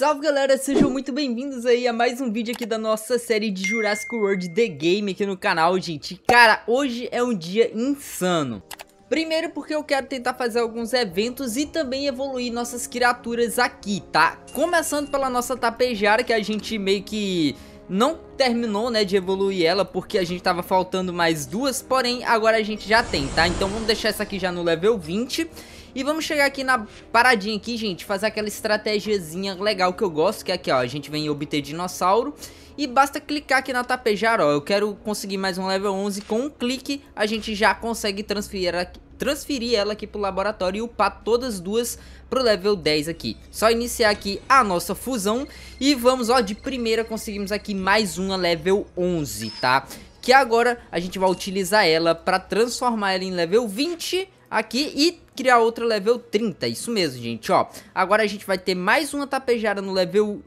Salve galera, sejam muito bem-vindos aí a mais um vídeo aqui da nossa série de Jurassic World The Game aqui no canal, gente. Cara, hoje é um dia insano. Primeiro porque eu quero tentar fazer alguns eventos e também evoluir nossas criaturas aqui, tá? Começando pela nossa tapejara, que a gente meio que não terminou, né, de evoluir ela, porque a gente tava faltando mais duas, porém agora a gente já tem, tá? Então vamos deixar essa aqui já no level 20. E vamos chegar aqui na paradinha aqui, gente, fazer aquela estratégiazinha legal que eu gosto, que é aqui, ó, a gente vem obter dinossauro e basta clicar aqui na tapejara, ó, eu quero conseguir mais um level 11, com um clique a gente já consegue transferir ela aqui pro laboratório e upar todas duas pro level 10 aqui. Só iniciar aqui a nossa fusão e vamos, ó, de primeira conseguimos aqui mais uma level 11, tá? Que agora a gente vai utilizar ela para transformar ela em level 20 aqui e criar outra level 30, isso mesmo, gente, ó. Agora a gente vai ter mais uma tapejara no level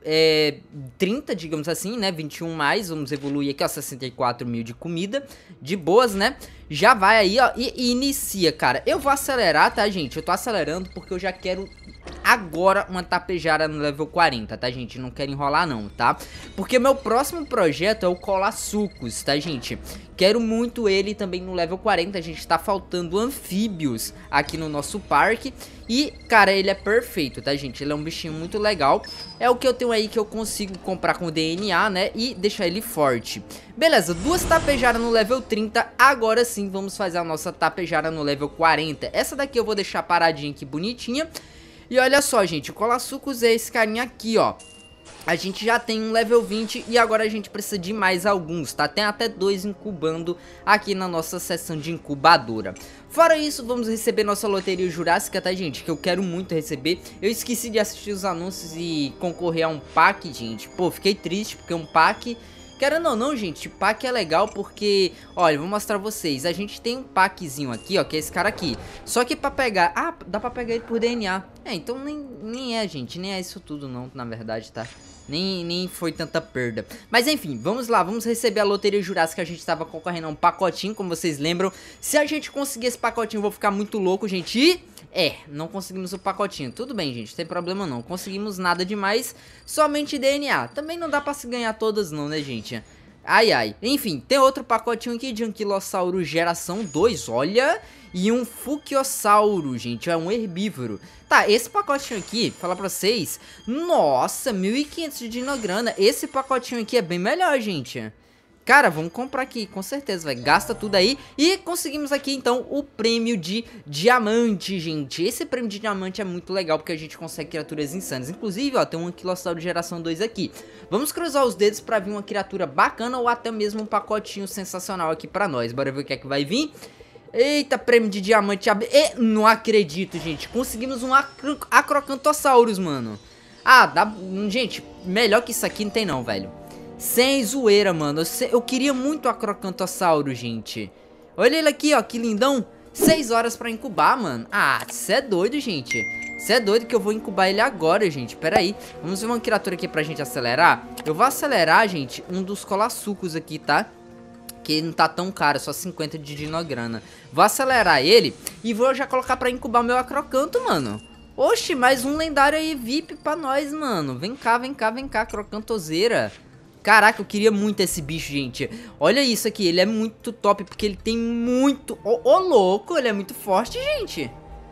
30, digamos assim, né, 21 mais, vamos evoluir aqui, ó, 64 mil de comida, de boas, né. Já vai aí, ó, e inicia, cara. Eu vou acelerar, tá, gente, eu tô acelerando porque eu já quero agora uma tapejara no level 40, tá, gente? Não quero enrolar não, tá? Porque meu próximo projeto é o Cola-Sucos, tá, gente? Quero muito ele também no level 40, a gente tá faltando anfíbios aqui no nosso parque. E, cara, ele é perfeito, tá, gente? Ele é um bichinho muito legal. É o que eu tenho aí que eu consigo comprar com DNA, né? E deixar ele forte. Beleza, duas tapejaras no level 30. Agora sim, vamos fazer a nossa tapejara no level 40. Essa daqui eu vou deixar paradinha aqui, bonitinha. E olha só, gente, o Cola-Sucos é esse carinha aqui, ó. A gente já tem um level 20 e agora a gente precisa de mais alguns, tá? Tem até dois incubando aqui na nossa seção de incubadora. Fora isso, vamos receber nossa loteria jurássica, tá, gente? Que eu quero muito receber. Eu esqueci de assistir os anúncios e concorrer a um pack, gente. Pô, fiquei triste porque um pack... Querendo ou não, gente, pack é legal porque, olha, vou mostrar pra vocês. A gente tem um packzinho aqui, ó, que é esse cara aqui. Só que pra pegar... Ah, dá pra pegar ele por DNA. É, então nem é, gente, nem é isso tudo não, na verdade, tá? Nem foi tanta perda. Mas enfim, vamos lá, vamos receber a loteria jurássica. A gente tava concorrendo a um pacotinho, como vocês lembram. Se a gente conseguir esse pacotinho, eu vou ficar muito louco, gente. E... não conseguimos o pacotinho. Tudo bem, gente, não tem problema não. Conseguimos nada demais, somente DNA. Também não dá pra se ganhar todas não, né, gente? Ai, ai. Enfim, tem outro pacotinho aqui de Anquilossauro geração 2, olha. E um Fuquiossauro, gente, é um herbívoro. Tá, esse pacotinho aqui, falar pra vocês, nossa, 1.500 de dinograna. Esse pacotinho aqui é bem melhor, gente. Cara, vamos comprar aqui, com certeza, vai. Gasta tudo aí. E conseguimos aqui, então, o prêmio de diamante, gente. Esse prêmio de diamante é muito legal, porque a gente consegue criaturas insanas. Inclusive, ó, tem um Anquilossauro geração 2 aqui. Vamos cruzar os dedos pra vir uma criatura bacana ou até mesmo um pacotinho sensacional aqui pra nós. Bora ver o que é que vai vir. Eita, prêmio de diamante. Não acredito, gente. Conseguimos um Acrocanthosaurus, mano. Ah, dá... Gente, melhor que isso aqui não tem não, velho. Sem zoeira, mano. Eu queria muito Acrocanthosaurus, gente. Olha ele aqui, ó, que lindão. 6 horas pra incubar, mano. Ah, cê é doido, gente. Cê é doido que eu vou incubar ele agora, gente. Pera aí. Vamos ver uma criatura aqui pra gente acelerar. Eu vou acelerar, gente, um dos Cola-Sucos aqui, tá? Que não tá tão caro, só 50 de dinograna. Vou acelerar ele e vou já colocar pra incubar meu Acrocanto, mano. Oxi, mais um lendário aí VIP pra nós, mano. Vem cá, vem cá, vem cá, Acrocanthoseira. Caraca, eu queria muito esse bicho, gente. Olha isso aqui, ele é muito top, porque ele tem muito... Ô, louco, ele é muito forte, gente.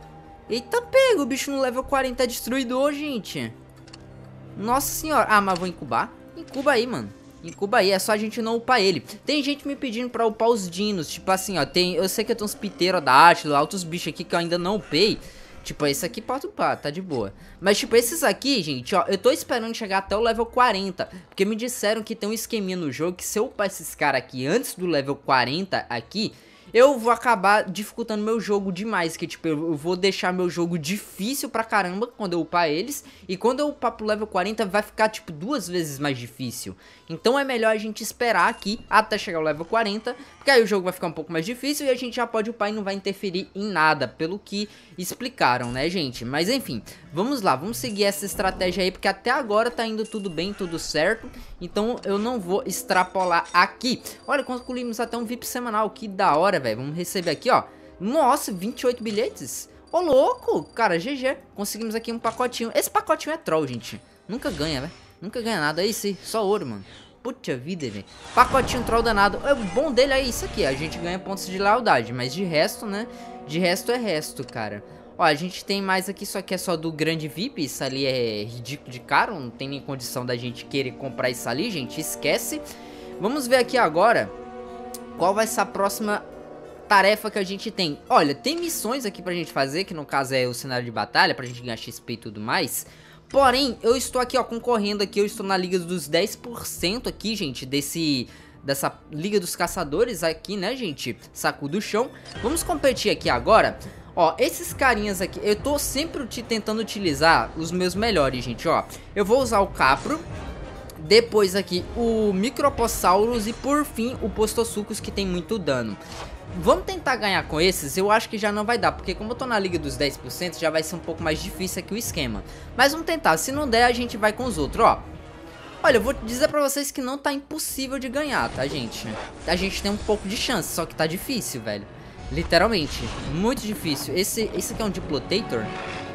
Eita, pega, o bicho no level 40 é destruidor, gente. Nossa senhora. Ah, mas vou incubar. Incuba aí, mano. Incuba aí, é só a gente não upar ele. Tem gente me pedindo pra upar os dinos. Tipo assim, ó, eu sei que eu tenho uns Pteros da Atlas, altos bichos aqui que eu ainda não upei. Tipo, esse aqui pode upar, tá de boa. Mas, tipo, esses aqui, gente, ó, eu tô esperando chegar até o level 40. Porque me disseram que tem um esqueminha no jogo que se eu upar esses caras aqui antes do level 40 aqui, eu vou acabar dificultando meu jogo demais. Que, tipo, eu vou deixar meu jogo difícil pra caramba quando eu upar eles. E quando eu upar pro level 40 vai ficar, tipo, 2 vezes mais difícil. Então é melhor a gente esperar aqui até chegar ao level 40. Porque aí o jogo vai ficar um pouco mais difícil e a gente já pode upar e não vai interferir em nada. Pelo que explicaram, né, gente? Mas enfim, vamos lá, vamos seguir essa estratégia aí. Porque até agora tá indo tudo bem, tudo certo. Então eu não vou extrapolar aqui. Olha, concluímos até um VIP semanal, que da hora, velho. Vamos receber aqui, ó. Nossa, 28 bilhetes. Ô, louco, cara, GG. Conseguimos aqui um pacotinho. Esse pacotinho é troll, gente. Nunca ganha, velho. Nunca ganha nada. É isso aí, só ouro, mano. Puta vida, velho. Pacotinho troll danado. O bom dele é isso aqui. A gente ganha pontos de lealdade. Mas de resto, né? De resto é resto, cara. Ó, a gente tem mais aqui. Isso aqui é só do grande VIP. Isso ali é ridículo de caro. Não tem nem condição da gente querer comprar isso ali, gente. Esquece. Vamos ver aqui agora qual vai ser a próxima tarefa que a gente tem. Olha, tem missões aqui pra gente fazer. Que no caso é o cenário de batalha. Pra gente ganhar XP e tudo mais. Porém, eu estou aqui, ó, concorrendo aqui, eu estou na liga dos 10% aqui, gente, dessa liga dos caçadores aqui, né, gente, saco do chão. Vamos competir aqui agora, ó, esses carinhas aqui, eu tô sempre tentando utilizar os meus melhores, gente, ó. Eu vou usar o Capro, depois aqui o Micropossaurus e por fim o Postosuchus, que tem muito dano. Vamos tentar ganhar com esses, eu acho que já não vai dar, porque como eu tô na liga dos 10%, já vai ser um pouco mais difícil aqui o esquema. Mas vamos tentar, se não der a gente vai com os outros, ó. Olha, eu vou dizer pra vocês que não tá impossível de ganhar, tá, gente? A gente tem um pouco de chance, só que tá difícil, velho. Literalmente, muito difícil. Esse aqui é um Diplotator?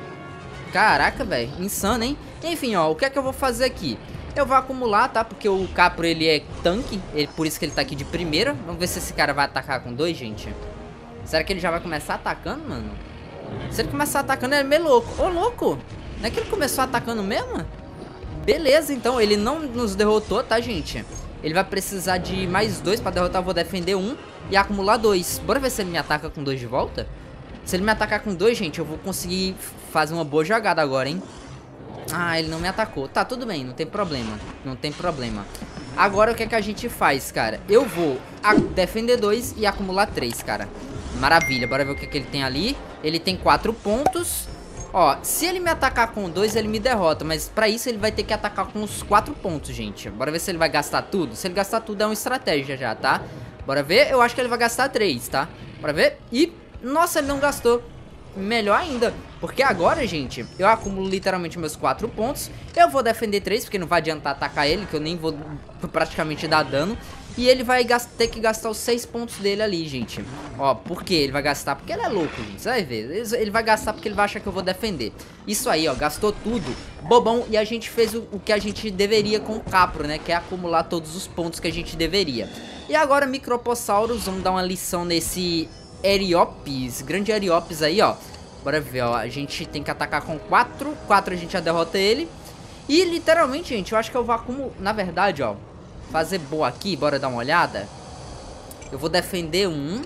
Caraca, velho, insano, hein? Enfim, ó, o que é que eu vou fazer aqui? Eu vou acumular, tá? Porque o Capro, ele é tanque. Por isso que ele tá aqui de primeira. Vamos ver se esse cara vai atacar com 2, gente. Será que ele já vai começar atacando, mano? Se ele começar atacando, ele é meio louco. Ô, louco! Não é que ele começou atacando mesmo? Beleza, então. Ele não nos derrotou, tá, gente? Ele vai precisar de mais 2 pra derrotar. Eu vou defender 1 e acumular 2. Bora ver se ele me ataca com 2 de volta? Se ele me atacar com 2, gente, eu vou conseguir fazer uma boa jogada agora, hein? Ah, ele não me atacou. Tá, tudo bem, não tem problema. Não tem problema. Agora o que é que a gente faz, cara? Eu vou defender 2 e acumular 3, cara. Maravilha, bora ver o que é que ele tem ali. Ele tem 4 pontos. Ó, se ele me atacar com 2, ele me derrota. Mas pra isso ele vai ter que atacar com os 4 pontos, gente. Bora ver se ele vai gastar tudo. Se ele gastar tudo é uma estratégia já, tá? Bora ver, eu acho que ele vai gastar 3, tá? Bora ver. E, nossa, ele não gastou. Melhor ainda, porque agora, gente, eu acumulo literalmente meus 4 pontos. Eu vou defender 3, porque não vai adiantar atacar ele, que eu nem vou praticamente dar dano. E ele vai ter que gastar os 6 pontos dele ali, gente. Ó, por que ele vai gastar? Porque ele é louco, gente, você vai ver. Ele vai gastar porque ele vai achar que eu vou defender. Isso aí, ó, gastou tudo, bobão. E a gente fez o que a gente deveria com o Capro, né, que é acumular todos os pontos que a gente deveria. E agora, Micropossaurus, vamos dar uma lição nesse Eriopes, grande Eriopes aí, ó. Bora ver, ó, a gente tem que atacar com 4. 4 a gente já derrota ele. E literalmente, gente, eu acho que eu vou acumular. Na verdade, ó, fazer boa aqui, bora dar uma olhada. Eu vou defender 1.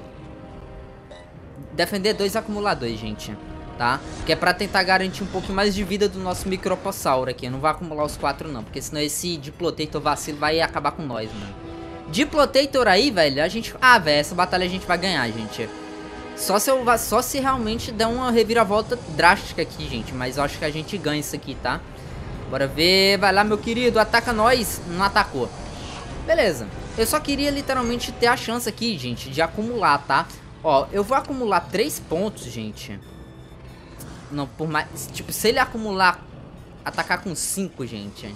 Defender 2 e acumular 2, gente, tá? Que é pra tentar garantir um pouco mais de vida do nosso Micropossauro aqui. Eu não vou acumular os 4 não, porque senão esse Diplotator vacilo vai acabar com nós, mano. Diplotator aí, velho, a gente... Ah, velho, essa batalha a gente vai ganhar, gente. Só se realmente der uma reviravolta drástica aqui, gente. Mas eu acho que a gente ganha isso aqui, tá? Bora ver. Vai lá, meu querido. Ataca nós. Não atacou. Beleza. Eu só queria literalmente ter a chance aqui, gente, de acumular, tá? Ó, eu vou acumular 3 pontos, gente. Não, por mais... Tipo, se ele acumular... Atacar com 5, gente.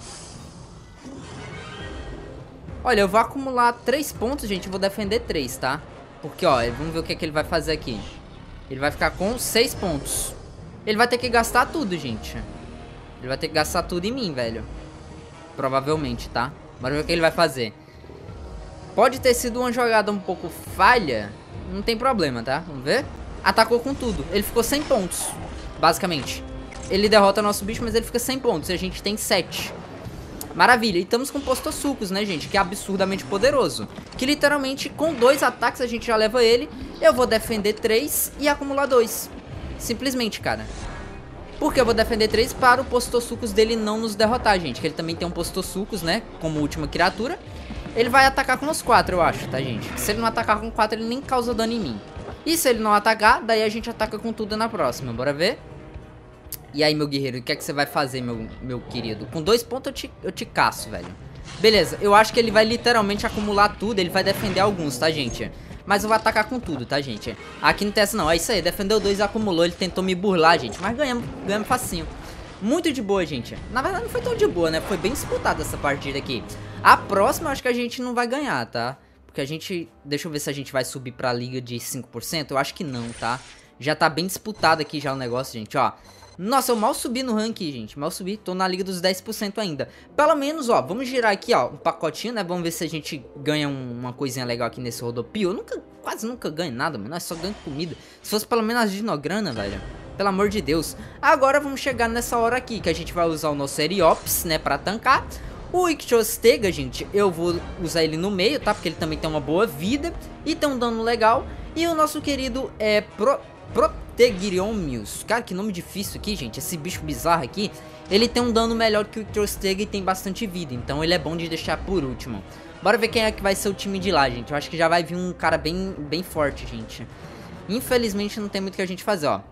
Olha, eu vou acumular 3 pontos, gente. Eu vou defender 3, tá? Porque, ó, vamos ver o que é que ele vai fazer aqui. Ele vai ficar com 6 pontos. Ele vai ter que gastar tudo, gente. Ele vai ter que gastar tudo em mim, velho. Provavelmente, tá? Bora ver o que ele vai fazer. Pode ter sido uma jogada um pouco falha. Não tem problema, tá? Vamos ver. Atacou com tudo. Ele ficou 100 pontos, basicamente. Ele derrota nosso bicho, mas ele fica 100 pontos. E a gente tem 7. Maravilha, e estamos com Postosuchus, né, gente, que é absurdamente poderoso. Que literalmente com 2 ataques a gente já leva ele. Eu vou defender 3 e acumular 2. Simplesmente, cara. Porque eu vou defender 3 para o Postosuchus dele não nos derrotar, gente. Que ele também tem um Postosuchus, né, como última criatura. Ele vai atacar com os 4, eu acho, tá, gente? Se ele não atacar com 4, ele nem causa dano em mim. E se ele não atacar, daí a gente ataca com tudo na próxima, bora ver? E aí, meu guerreiro, o que é que você vai fazer, meu querido? Com 2 pontos eu te caço, velho. Beleza, eu acho que ele vai literalmente acumular tudo. Ele vai defender alguns, tá, gente? Mas eu vou atacar com tudo, tá, gente? Aqui não tem essa não, é isso aí. Defendeu 2 e acumulou, ele tentou me burlar, gente. Mas ganhamos facinho. Muito de boa, gente. Na verdade não foi tão de boa, né? Foi bem disputada essa partida aqui. A próxima eu acho que a gente não vai ganhar, tá? Porque a gente... Deixa eu ver se a gente vai subir pra liga de 5%. Eu acho que não, tá? Já tá bem disputado aqui já o negócio, gente, ó. Nossa, eu mal subi no ranking, gente. Mal subi. Tô na liga dos 10% ainda. Pelo menos, ó, vamos girar aqui, ó, um pacotinho, né? Vamos ver se a gente ganha uma coisinha legal aqui nesse rodopio. Eu quase nunca ganho nada, mano. Eu só ganho comida. Se fosse pelo menos a dinograna, velho. Pelo amor de Deus. Agora vamos chegar nessa hora aqui, que a gente vai usar o nosso Eriops, né, pra tancar. O Ictiostega, gente, eu vou usar ele no meio, tá? Porque ele também tem uma boa vida e tem um dano legal. E o nosso querido Protegiriomius. Cara, que nome difícil aqui, gente. Esse bicho bizarro aqui, ele tem um dano melhor que o Ictiostega e tem bastante vida. Então ele é bom de deixar por último. Bora ver quem é que vai ser o time de lá, gente. Eu acho que já vai vir um cara bem forte, gente. Infelizmente não tem muito o que a gente fazer, ó.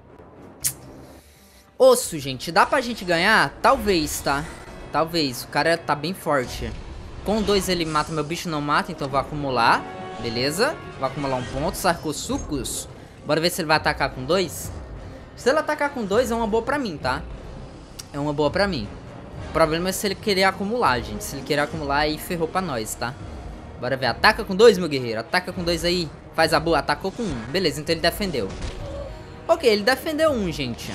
Osso, gente. Dá pra gente ganhar? Talvez, tá? Talvez. O cara tá bem forte. Com 2 ele mata, meu bicho não mata, então eu vou acumular. Beleza? Vou acumular um ponto. Sarcosucos. Bora ver se ele vai atacar com 2. Se ele atacar com 2 é uma boa pra mim, tá? É uma boa pra mim. O problema é se ele querer acumular, gente. Se ele querer acumular, aí ferrou pra nós, tá? Bora ver. Ataca com 2, meu guerreiro. Ataca com 2 aí. Faz a boa. Atacou com 1. Beleza, então ele defendeu. Ok, ele defendeu 1, gente.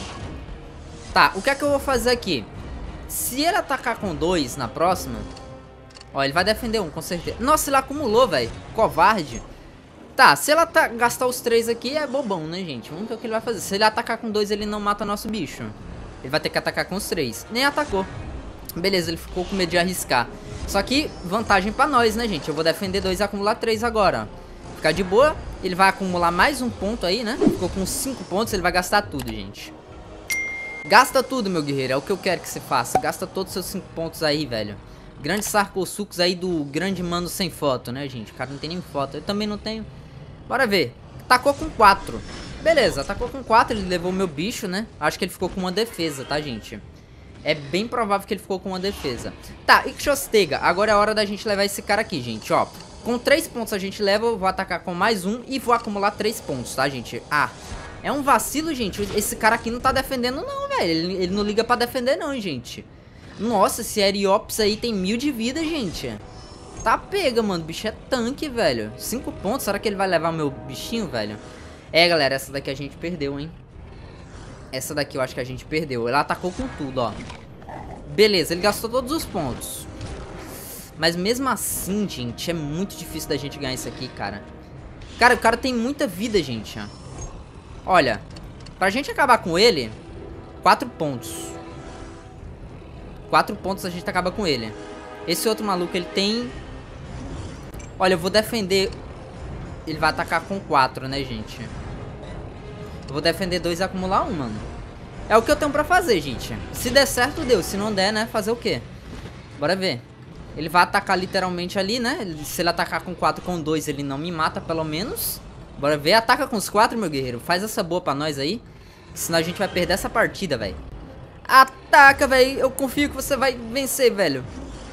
Tá, o que é que eu vou fazer aqui? Se ele atacar com 2 na próxima... Ó, ele vai defender 1, com certeza. Nossa, ele acumulou, velho. Covarde. Tá, se ele gastar os 3 aqui, é bobão, né, gente? Vamos ver o que ele vai fazer. Se ele atacar com 2, ele não mata nosso bicho. Ele vai ter que atacar com os 3. Nem atacou. Beleza, ele ficou com medo de arriscar. Só que, vantagem pra nós, né, gente? Eu vou defender 2 e acumular 3 agora. Ficar de boa. Ele vai acumular mais um ponto aí, né? Ficou com 5 pontos, ele vai gastar tudo, gente. Gasta tudo, meu guerreiro, é o que eu quero que você faça. Gasta todos os seus 5 pontos aí, velho. Grandes sarcossucos aí do grande mano sem foto, né, gente? O cara não tem nem foto, eu também não tenho. Bora ver. Tacou com 4. Beleza, atacou com 4, ele levou o meu bicho, né? Acho que ele ficou com uma defesa, tá, gente? É bem provável que ele ficou com uma defesa. Tá, Ictiostega, agora é a hora da gente levar esse cara aqui, gente, ó. Com 3 pontos a gente leva, eu vou atacar com mais 1 e vou acumular 3 pontos, tá, gente? Ah... É um vacilo, gente. Esse cara aqui não tá defendendo, não, velho. Ele não liga pra defender, não, gente. Nossa, esse Eriops aí tem 1000 de vida, gente. Tá pega, mano. O bicho é tanque, velho. 5 pontos. Será que ele vai levar meu bichinho, velho? É, galera. Essa daqui a gente perdeu, hein. Essa daqui eu acho que a gente perdeu. Ele atacou com tudo, ó. Beleza, ele gastou todos os pontos. Mas mesmo assim, gente, é muito difícil da gente ganhar isso aqui, cara. Cara, o cara tem muita vida, gente, ó. Olha, pra gente acabar com ele, 4 pontos. 4 pontos a gente acaba com ele. Esse outro maluco, ele tem... Olha, eu vou defender... Ele vai atacar com 4, né, gente? Eu vou defender 2 e acumular 1, mano. É o que eu tenho pra fazer, gente. Se der certo, deu. Se não der, né, fazer o quê? Bora ver. Ele vai atacar literalmente ali, né? Se ele atacar com 4, com 2, ele não me mata, pelo menos... Bora ver, ataca com os 4, meu guerreiro. Faz essa boa pra nós aí. Senão a gente vai perder essa partida, velho. Ataca, velho. Eu confio que você vai vencer, velho.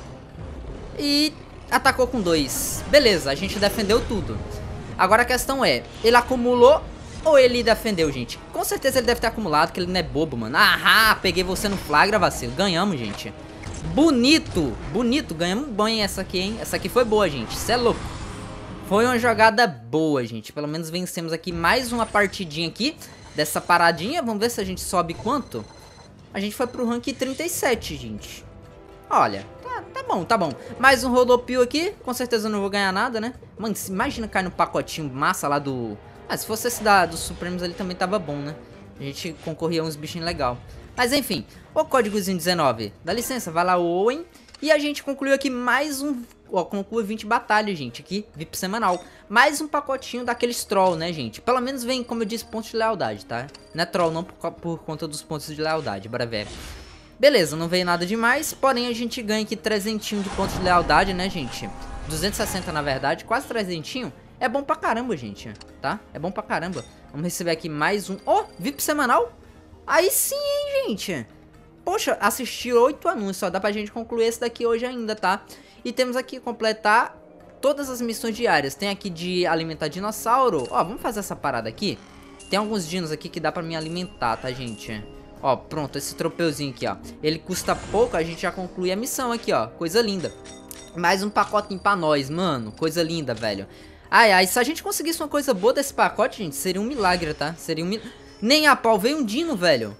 E atacou com 2. Beleza, a gente defendeu tudo. Agora a questão é, ele acumulou ou ele defendeu, gente? Com certeza ele deve ter acumulado, que ele não é bobo, mano. Ah, peguei você no flagra, vacilo. Ganhamos, gente. Bonito, bonito. Ganhamos bem essa aqui, hein. Essa aqui foi boa, gente. Cê é louco. Foi uma jogada boa, gente. Pelo menos vencemos aqui mais uma partidinha aqui dessa paradinha. Vamos ver se a gente sobe quanto. A gente foi pro rank 37, gente. Olha, tá bom, tá bom. Mais um rodopio aqui. Com certeza eu não vou ganhar nada, né? Mano, imagina cair no pacotinho massa lá do... Ah, se fosse esse dos Supremos ali também tava bom, né? A gente concorria a uns bichinhos legal. Mas enfim, o códigozinho 19. Dá licença, vai lá o Owen. E a gente concluiu aqui mais um... Ó, conclui 20 batalhas, gente, aqui, VIP semanal. Mais um pacotinho daqueles troll, né, gente? Pelo menos vem, como eu disse, pontos de lealdade, tá? Não é troll não por conta dos pontos de lealdade, bora ver. Beleza, não veio nada demais, porém a gente ganha aqui 300 de pontos de lealdade, né, gente? 260 na verdade, quase 300. É bom pra caramba, gente, tá? É bom pra caramba. Vamos receber aqui mais um... Ó, VIP semanal? Aí sim, hein, gente? Poxa, assisti 8 anúncios, só dá pra gente concluir esse daqui hoje ainda, tá? E temos aqui completar todas as missões diárias. Tem aqui de alimentar dinossauro. Ó, vamos fazer essa parada aqui. Tem alguns dinos aqui que dá pra me alimentar, tá, gente? Ó, pronto, esse tropeuzinho aqui, ó. Ele custa pouco, a gente já conclui a missão aqui, ó. Coisa linda. Mais um pacotinho pra nós, mano. Coisa linda, velho. Ai, ai, se a gente conseguisse uma coisa boa desse pacote, gente, seria um milagre, tá? Seria um milagre. Nem a pau, veio um dino, velho.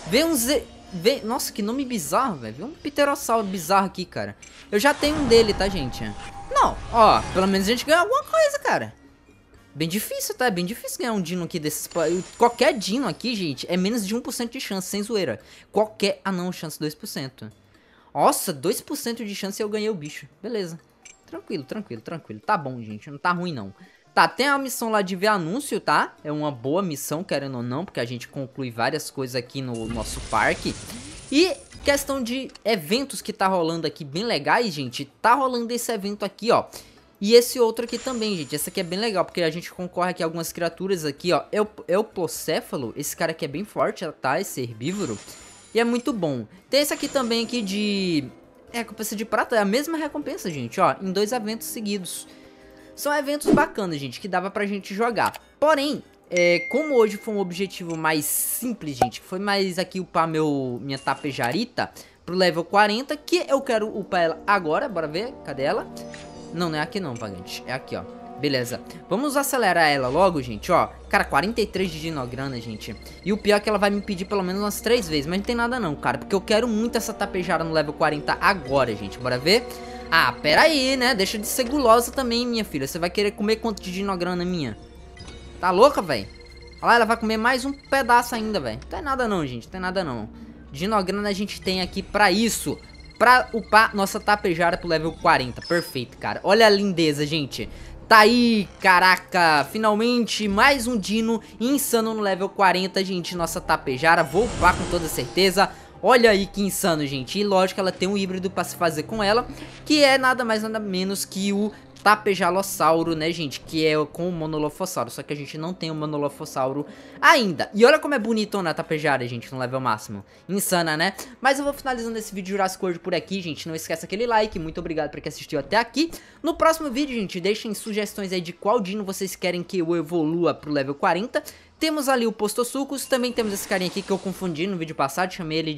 Vê um Z... Nossa, que nome bizarro, velho. Vê um pterossauro bizarro aqui, cara. Eu já tenho um dele, tá, gente? Não, ó, pelo menos a gente ganha alguma coisa, cara. Bem difícil, tá? É bem difícil ganhar um dino aqui desses... Qualquer dino aqui, gente, é menos de 1% de chance, sem zoeira. Qualquer... Ah, não, chance 2%. Nossa, 2% de chance e eu ganhei o bicho. Beleza. Tranquilo, tranquilo, tranquilo. Tá bom, gente, não tá ruim, não. Tá, tem a missão lá de ver anúncio, tá? É uma boa missão, querendo ou não, porque a gente conclui várias coisas aqui no nosso parque. E questão de eventos que tá rolando aqui bem legais, gente. Tá rolando esse evento aqui, ó. E esse outro aqui também, gente. Esse aqui é bem legal, porque a gente concorre aqui a algumas criaturas aqui, ó. Eupocéfalo, esse cara aqui é bem forte, tá? Esse herbívoro. E é muito bom. Tem esse aqui também aqui de... recompensa de prata, é a mesma recompensa, gente, ó. Em 2 eventos seguidos. São eventos bacanas, gente, que dava pra gente jogar. Porém, como hoje foi um objetivo mais simples, gente, foi mais aqui upar minha tapejarita pro level 40, que eu quero upar ela agora, bora ver, cadê ela? Não, não é aqui não, vagante, é aqui, ó. Beleza, vamos acelerar ela logo, gente, ó. Cara, 43 de dinograna, gente. E o pior é que ela vai me pedir pelo menos umas 3 vezes, mas não tem nada não, cara, porque eu quero muito essa tapejara no level 40 agora, gente, bora ver? Ah, pera aí, né? Deixa de ser gulosa também, minha filha. Você vai querer comer quanto de dinograna minha? Tá louca, velho? Olha lá, ela vai comer mais um pedaço ainda, velho. Não tem nada não, gente. Não tem nada não. Dinograna a gente tem aqui pra isso. Pra upar nossa tapejara pro level 40. Perfeito, cara. Olha a lindeza, gente. Tá aí, caraca. Finalmente, mais um dino insano no level 40, gente. Nossa tapejara. Vou upar com toda certeza. Olha aí que insano, gente. E lógico, ela tem um híbrido pra se fazer com ela, que é nada mais nada menos que o Tapejalossauro, né, gente? Que é com o Monolofossauro. Só que a gente não tem o Monolofossauro ainda. E olha como é bonitona a Tapejara, gente, no level máximo. Insana, né? Mas eu vou finalizando esse vídeo de Jurassic World por aqui, gente. Não esquece aquele like. Muito obrigado por quem assistiu até aqui. No próximo vídeo, gente, deixem sugestões aí de qual dino vocês querem que eu evolua pro level 40. Temos ali o Postosuchus, também temos esse carinha aqui que eu confundi no vídeo passado, chamei ele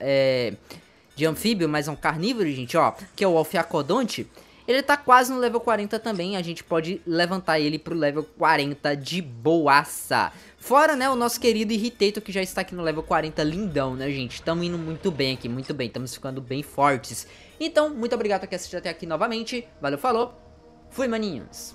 de anfíbio, mas é um carnívoro, gente, ó, que é o Ophiacodonte. Ele tá quase no level 40 também, a gente pode levantar ele pro level 40 de boaça. Fora, né, o nosso querido Irritator, que já está aqui no level 40, lindão, né, gente? Estamos indo muito bem aqui, muito bem, estamos ficando bem fortes. Então, muito obrigado por quem assistiu até aqui novamente, valeu, falou, fui, maninhos!